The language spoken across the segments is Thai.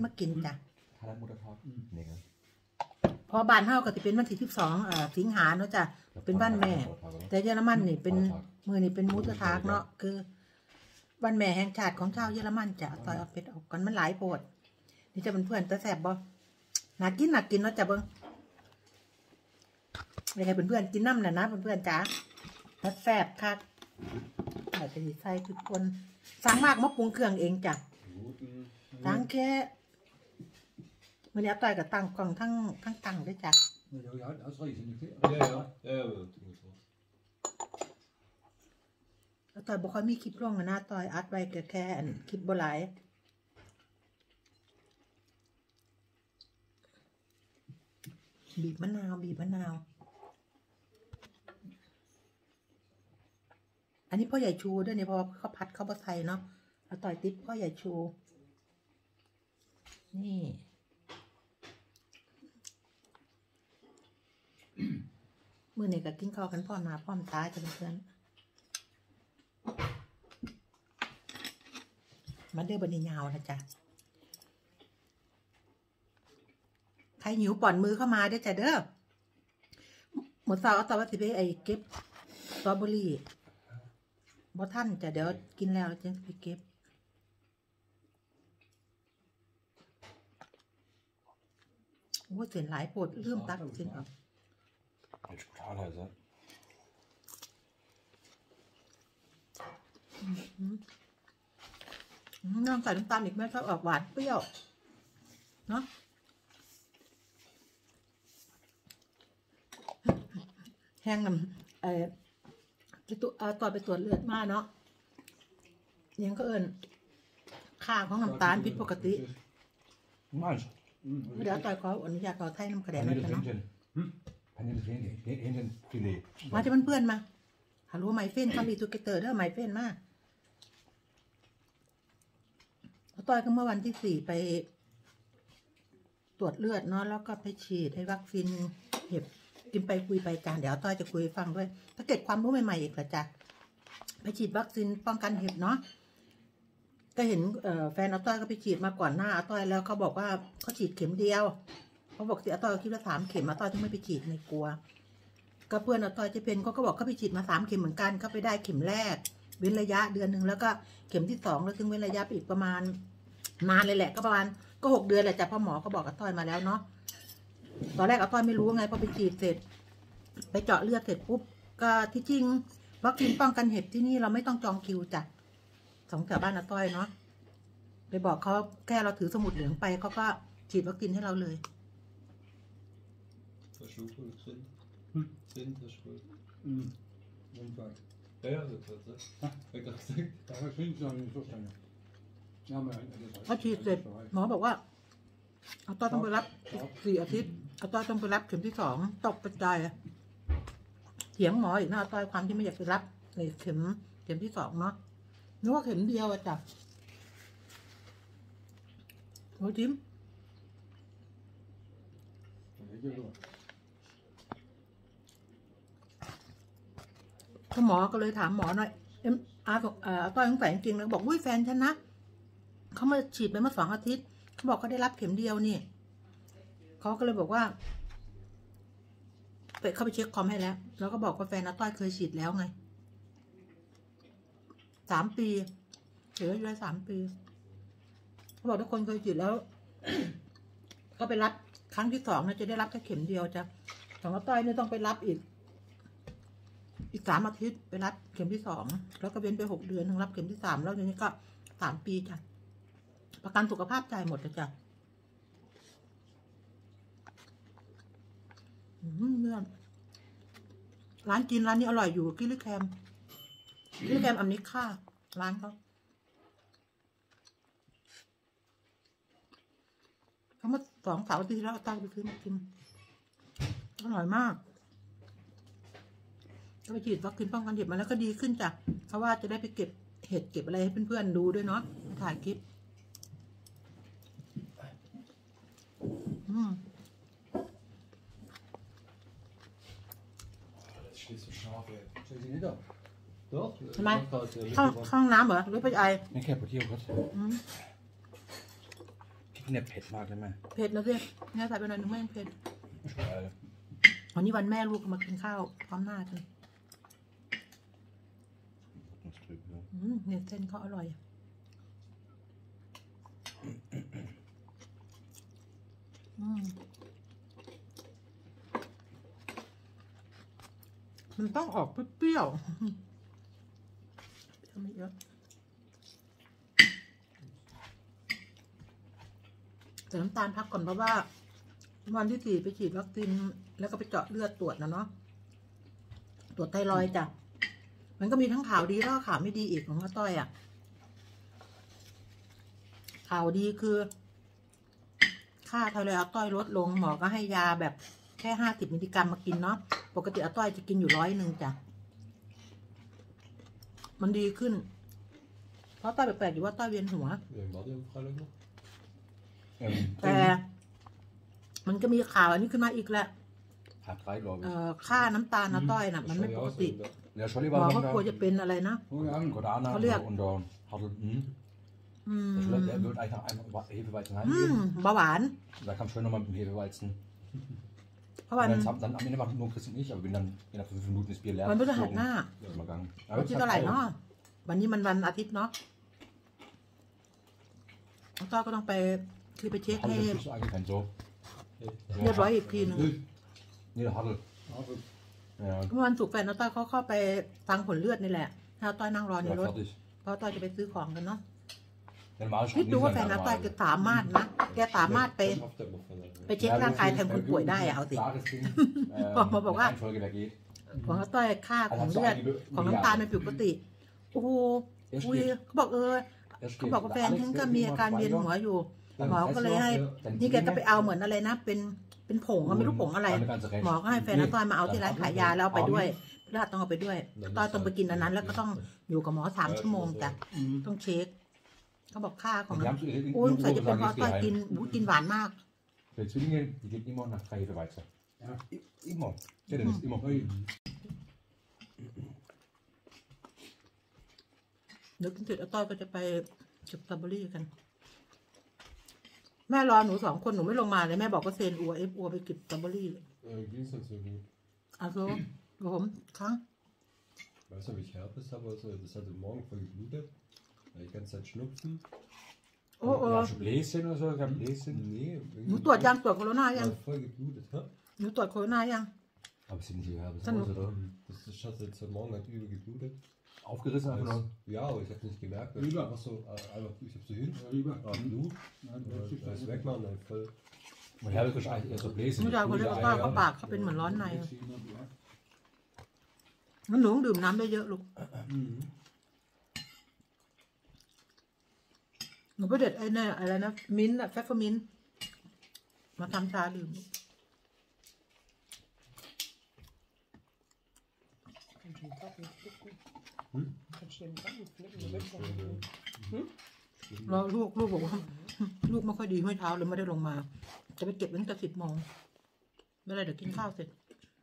มากินจ้ะทานมุดทอดนี่ครับพอบ้านเฮาก็จะเป็นวันที่12สิงหาเนาะจ้ะเป็นวันแม่แต่เยอรมันนี่เป็นมือนี่เป็นมูสทากเนาะคือวันแม่แห่งชาติของชาวเยอรมันจ้ะต่อยเอาเป็ดออกกันมันหลายโพดนี่จะเป็นเพื่อนตาแสบบ่น่ากินเนาะจ้ะเบิ้งยังไงเพื่อนกินน้ำน่ะนะเพื่อนจ๋าตาแสบคักอาจจะใส่ทุกคนสั่งมากมาปรุงเครื่องเองจ้ะสั่งแค่วันนี้ต่อยกับตั้งกล่องทั้งตั้งด้วยจ้ะต่อยบอกเขามีคลิปลงนะต่อยอัดไว้แค่คลิปโบราณบีบมะนาวอันนี้พ่อใหญ่ชูด้วยเนี่ยพอเขาพัดเขาบะไทยเนาะเอาต่อยติ๊บพ่อใหญ่ชูนี่มือเนี่ยก็กินข้าวกันพร้อมหน้าพร้อมตาจะเพื่อนมาเด้อบันนี้ยาวนะจ๊ะใครหิวป่อนมือเข้ามาได้จ้ะเด้อหมดสาวเอาตะวันสิไปไอเก็บสตรอเบอรี่บ่ท่านจ้ะเดี๋ยวกินแล้วจะไปเก็บว่าเส้นหลายปวดเริ่มตักเส้นออกน้องใส่น้ำตาลอีกไหมครับออกหวานเปรี้ยวเนาะแห้งน้ำตอนไปตรวจเลือดมาเนาะยังก็เอิญค่าของน้ำตาลผิดปกติเดี๋ยวต่อยเขาอนุญาตเขาไทยน้ำกระเด็นนะเนาะมาจะเพื่อนมาฮัลโหลไมเฟนคัมบีทูเกเตอร์เด้อไมเฟนมาต่อยก็เมื่อวันที่4ไปตรวจเลือดเนาะแล้วก็ไปฉีดให้วัคซีนเห็บกินไปคุยไปจานเดี๋ยวต้อยจะคุยฟังด้วยถ้าเกิดความรู้ใหม่ๆอีกละจ้ะไปฉีดวัคซีนป้องกันเห็บเนาะก็เห็นแฟนต้อยก็ไปฉีดมาก่อนหน้าต้อยแล้วเขาบอกว่าเขาฉีดเข็มเดียวเขาบอกต้อยคิดว่า3 เข็มต้อยถึงไม่ไปฉีดในกลัวก็เพื่อนต้อยจะเป็นเขาก็บอกเขาไปฉีดมา3 เข็มเหมือนกันเขาไปได้เข็มแรกเว้นระยะเดือนหนึ่งแล้วก็เข็มที่2แล้วถึงเว้นระยะไปอีกประมาณนานเลยแหละก็ประมาณก็6 เดือนแหละจ้ะพ่อหมอก็บอกกับต้อยมาแล้วเนาะตอนแรกต้อยไม่รู้ไงพอไปฉีดเสร็จไปเจาะเลือดเสร็จปุ๊บก็ที่จริงวัคซีนป้องกันเห็บที่นี่เราไม่ต้องจองคิวจ้ะ2 แถวบ้านต้อยเนาะไปบอกเขาแค่เราถือสมุดเหลืองไปเขาก็ฉีดวัคซีนให้เราเลยพอฉีดเสร็จหมอบอกว่าต้อยต้องไปรับ4 อาทิตย์ต้อยต้องไปรับเข็มที่2ตกกระจายเถียงหมออีกนะต้อยความที่ไม่อยากไปรับในเข็มที่2เนาะนึกว่าเข็มเดียวอะจ้ะโอ้จิ้มหมอก็เลยถามหมอหน่อยต้อยสงสัยจริงๆแล้วบอกแฟนฉันนะเขามาฉีดไปเมื่อ2 อาทิตย์เขาบอกเขาได้รับเข็มเดียวนี่เขาก็เลยบอกว่าเข้าไปเช็คคอมให้แล้วก็บอกว่าแฟนต้อยเคยฉีดแล้วไง3 ปีเฉยๆเลย3 ปีเขาบอกทุกคนเคยฉีดแล้วก็ไปรับครั้งที่2นะจะได้รับแค่เข็มเดียวจ้ะของต้อยเนี่ยต้องไปรับอีก3 อาทิตย์ไปรับเข็มที่2แล้วก็เว้นไป6 เดือนถึงรับเข็มที่3แล้วทีนี้ก็3 ปีจ้ะประกันสุขภาพจ่ายหมดเลยจ้ะเนี่ยร้านกินร้านนี้อร่อยอยู่กิลิแคมอันนี้ค่าร้านเขามา2 เสาร์ที่แล้วตั้งไปซื้อมากินอร่อยมากก็ไปฉีดวัคซีนป้องกันเห็บมาแล้วก็ดีขึ้นจ้ะเพราะว่าจะได้ไปเก็บเห็ดเก็บอะไรให้เพื่อนๆดูด้วยเนาะถ่ายคลิปทำไมเข้าห้องน้ำเหรอหรือไปไอไม่แค่ไปเที่ยวครับเนี่ยเผ็ดมากใช่ไหมเผ็ดนะสิแม่ใส่ไปหน่อยนึงแม่งเผ็ดวันนี้วันแม่ลูกมากินข้าวพร้อมหน้ากันเนี่ยเส้นเขาอร่อยมันต้องออกเปรี้ยวๆไม่เยอะแต่น้ำตาลพักก่อนเพราะว่าวันที่4ไปฉีดวัคซีนแล้วก็ไปเจาะเลือดตรวจนะเนาะตรวจไทรอยด์จ้ะมันก็มีทั้งข่าวดีแล้วก็ข่าวไม่ดีอีกของอาต้อยอ่ะข่าวดีคือค่าไทรอยด์อาต้อยลดลงหมอก็ให้ยาแบบแค่50 มิลลิกรัมมากินเนาะปกติอาต้อยจะกินอยู่100จ้ะมันดีขึ้นเพราะต้อยแปลกๆอยู่ว่าต้อยเวียนหัวแต่มันก็มีข่าวอันนี้ขึ้นมาอีกแหละค่าน้ำตาลอาต้อยน่ะมันไม่ปกติหมอก็กลัวจะเป็นอะไรนะเขาเรียกเบาหวานเพราะวันมันไม่ได้หักหน้าวันที่เท่าไหร่เนาะวันนี้มันวันอาทิตย์เนาะต้อยก็ต้องไปคือไปเช็คให้เรียบร้อยอีกทีนึงวันศุกร์แฟนต้อยเขาเข้าไปฟังผลเลือดนี่แหละถ้าต้อยนั่งรอในรถเพราะต้อยจะไปซื้อของกันเนาะคิดดูว่าแฟนต้อยแกสามารถนะแกสามารถไปเช็คร่างกายแทนคนป่วยได้อะเอาสิมาบอกว่าของต้อยค่าของเลือดของน้ำตาลเป็นปกติโอ้โหคุยเขาบอกเขาบอกว่าแฟนฉันก็มีอาการเวียนหัวอยู่หมอก็เลยให้นี่แกก็ไปเอาเหมือนอะไรนะเป็นผงไม่รู้ผงอะไรหมอก็ให้แฟนต้อยมาเอาที่ร้านขายยาแล้วเอาไปด้วยแล้วต้องเอาไปด้วยต้อยต้องไปกินอันนั้นแล้วก็ต้องอยู่กับหมอ3 ชั่วโมงจ้ะต้องเช็คเขาบอกค่าของมันโอ้ยใส่จะเป็นเพราะต้อยกินหวานมากเดี๋ยวกินเสร็จต้อยก็จะไปเก็บสตรอเบอรี่กันแม่รอหนู2 คนหนูไม่ลงมาเลยแม่บอกก็เซนอัวไปเก็บสตรอเบอรี่also warum krank Weißt du, wie ich Herpes habe? Also, das hatte morgen voll geblutet. Weil die ganze Zeit Schnupfen. Hast du Bläschen oder so? Kein Bläschen? Nee. หนูตรวจยังตรวจโคโรนายัง Voll geblutet, hä? หนูตรวจโคโรนายัง Aber ist nicht die Herpes, oder? Das hat jetzt heute Morgen halt übel geblutet. Aufgerissen einfach nur? Ja, aber ich habe nicht gemerkt. Ich habe so, ich habe so hin, Blut. Das wegmachen, dann voll. Und Herpes ist eigentlich eher so Bläschen. ไม่ได้คนเรียกว่าเขาปากเขาเป็นเหมือนร้อนในงั้นหนูดื่มน้ำได้เยอะลูกหนูไปเด็ดไอ้เนี่ยอะไรนะมิ้นท์แฟฟเฟอร์มิ้นท์มาทำชาดื่มเราลูกบอกว่าลูกไม่ค่อยดีเมื่อเช้าเลยไม่ได้ลงมาจะไปเก็บตั้งแต่10 โมงไม่ได้เดี๋ยวกินข้าวเสร็จ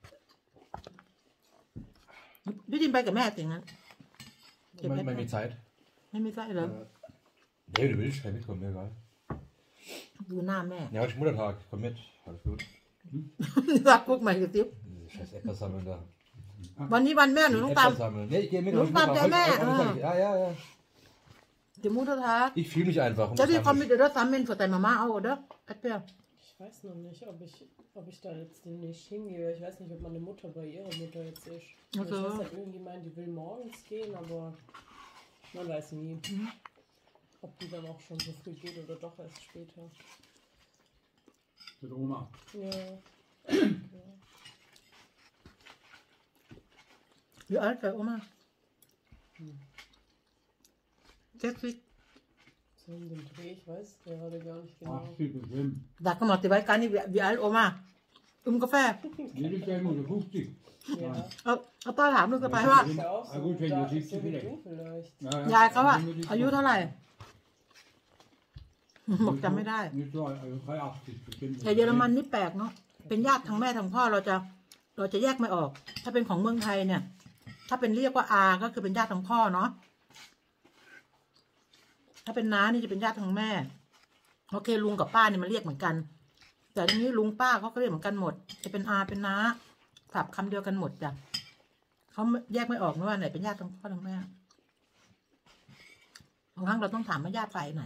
พี่จินไปกับแม่สิงั้นไม่มี Zeit ไม่มีไส้เหรอ Nee, du willst, kann mitkommen, mir egal. ดูหน้าแม่ Ja, heute ist Muttertag, komm mit, alles gut. รักพวกใหม่กับติ๊บ Scheiß Äpfel sammeln da. วันนี้วันแม่หนูต้องตาม Äpfel sammeln. Nee, ich geh mit. หนูตามใจแม่ Ja. เดี๋ยวมูททัก Ich fühle mich einfach. จะที่คอมมิตเดอร์ซัมเมนต์แต่มาม่าเอาเด้อแอปเปิ้ล Ich weiß noch nicht, ob ich da jetzt nicht hingehe. Ich weiß nicht, ob meine Mutter bei ihrer Mutter jetzt ist. Also. Ich weiß halt irgendwie meint, die will morgens gehen, aber man weiß nie, ob die dann auch schon so früh geht oder doch erst später. Mit Oma? Ja. Wie alt war Oma? 60. So in dem Dreh, ich weiß gerade gar nicht genau. 80%. Sag mal, die weiß gar nicht, wie alt Oma. Kaffee. Jedes Jahr nur 50. Ja. เอาต้อยถามลูกสะใภ้ว่า Ist ja auch so, gut, wenn da du siehst, ist so wie vielleicht. du vielleicht. ยายเขาอะอายุเท่าไหร่บอกจำไม่ได้ Nicht so, also 83%. แต่เยอรมันนี่แปลกเนาะเป็นญาติทางแม่ทางพ่อเราจะแยกไม่ออก ถ้าเป็นของเมืองไทยเนี่ย ถ้าเป็นเรียกว่าอาก็คือเป็นญาติทางพ่อเนาะถ้าเป็นน้านี่จะเป็นญาติทางแม่โอเคลุงกับป้าเนี่ยมันเรียกเหมือนกัน แต่ทีนี้ลุงป้าเขาก็เรียกเหมือนกันหมดจะเป็นอาเป็นน้าศัพท์คำเดียวกันหมดจ้ะเขาแยกไม่ออกนะว่าไหนเป็นญาติทั้งพ่อทั้งแม่บางครั้งเราต้องถามว่าญาติฝ่ายไหน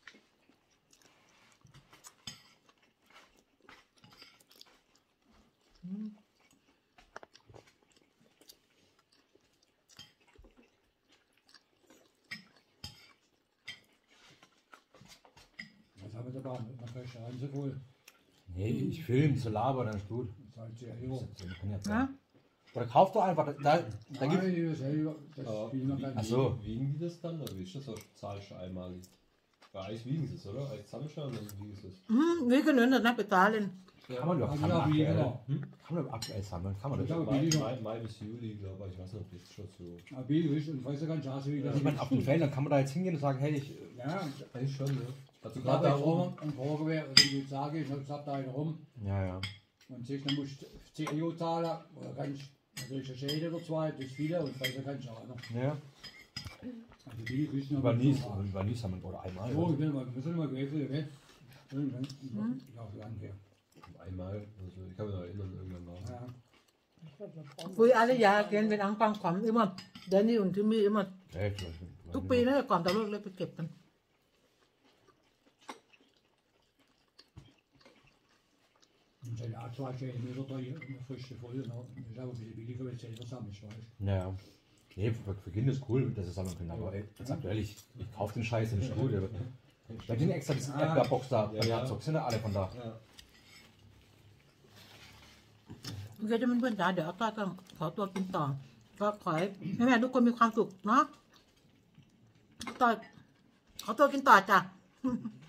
Was haben wir da bauen? Man kann schreiben so wohl. Nee, ich film, zu labern, dann ist gut. Das ist halt 10 Euro. Das kann ja นะ sein. Oder kauf doch einfach, da gibt Nein, das selber, das spielen wir Ach gleich. so. Wiegen die das dann? Oder wie ist das? Oder zahlst du einmalig? Bei Eis wiegen sie es, oder? Eis zusammenschauen, dann wiegen sie es. นี่ก็เนื้อนะไปตาเลย kann man doch Also kann da man billiger aktuell, noch. kann man doch aktuell sammeln, kann man Ich das. glaube, Mai, billiger. Mai bis Juli, glaube ich. Ich weiß nicht, ob das schon so. Aber billig ist und weißt du ganz schade, wie das Ich meine, auf den Feldern kann man da jetzt hingehen und sagen, hey, ich, Ja, Eigentlich schon, ja. Also gerade gerade da da rum oben. und Frage wäre, wenn ich jetzt sage, ich habe da einen rum ja, ja. und sagst, dann musst du 10 Euro zahlen, oder kannst natürlich eine Schäde oder zwei, das ist wieder und weißt du kannst du auch noch. Ja. Also billig ist noch Über nie sammeln oder einmal. So, ich will mal, wir sollen mal gewechselt, gell? Ja, lang her. Einmal, also ich kann mich noch erinnern, irgendwann war. Ja. คุยอะไรยาเกณฑ์เป็นอังปังขวัญimmer แดนนี่undที่มีimmer Ja, ich weiß nicht. ทุกปีนะก่อนตะเลิกเลยไปเก็บกัน Und seine Art 2 Meter da hier eine frische voll, ne? Das ist aber ein bisschen billiger, wenn es selber sammelst, weißt du. Ja. Nee, für Kinder ist cool, dass sie sammeln können, aber ey, jetzt aktuell, ich kaufe den Scheiß nicht gut. Bei denen extra diese Erdbeerbox da, bei Ja. Herzog, sind ja alle von da. Ja. โอเคจะเป็นเพื่อนจ๋าเดี๋ยวต้อยต้องขอตัวกินต่อ ก็ขอให้แม่ๆทุกคนมีความสุขเนาะต้อยขอตัวกินต่อจ้ะ